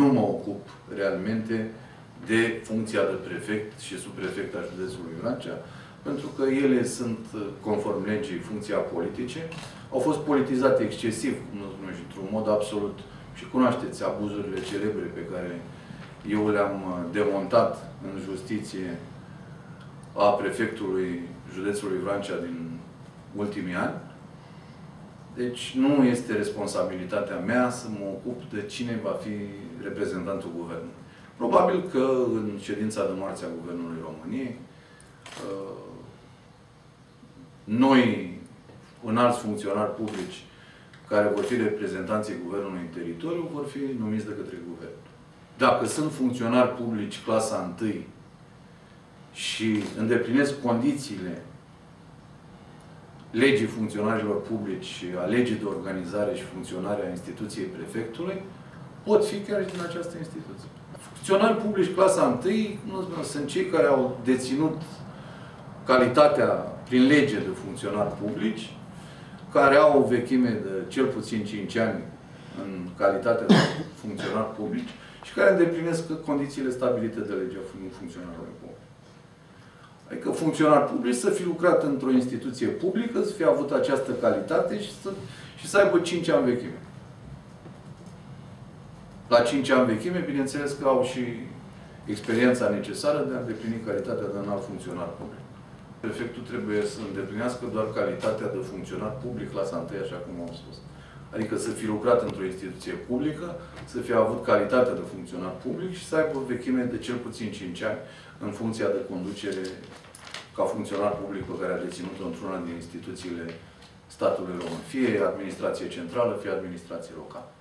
nu mă ocup realmente de funcția de prefect și subprefect al județului Vrancea, pentru că ele sunt, conform legii, funcția politice, au fost politizate excesiv, cum spune, și într-un mod absolut. Și cunoașteți abuzurile celebre pe care eu le-am demontat în justiție a prefectului județului Vrancea din ultimii ani. Deci nu este responsabilitatea mea să mă ocup de cine va fi reprezentantul guvernului. Probabil că în ședința de marți a Guvernului României, noi, înalți funcționari publici care vor fi reprezentanții guvernului în teritoriu, vor fi numiți de către guvern. Dacă sunt funcționari publici clasa 1 și îndeplinesc condițiile legii funcționarilor publici și a legii de organizare și funcționare a instituției prefectului, pot fi chiar și din această instituție. Funcționari publici clasa 1 sunt cei care au deținut calitatea prin lege de funcționari publici, care au o vechime de cel puțin 5 ani în calitate de funcționari publici și care îndeplinesc condițiile stabilite de legea funcționarului public. Adică funcționari publici să fi lucrat într-o instituție publică, să fie avut această calitate și să aibă 5 ani vechime. La 5 ani vechime, bineînțeles că au și experiența necesară de a îndeplini calitatea de înalt funcționar public. Prefectul trebuie să îndeplinească doar calitatea de funcționar public clasa 1, așa cum am spus. Adică să fi lucrat într-o instituție publică, să fie avut calitatea de funcționar public și să aibă vechime de cel puțin 5 ani în funcția de conducere ca funcționar public pe care a deținut-o într-una din instituțiile statului român. Fie administrație centrală, fie administrație locală.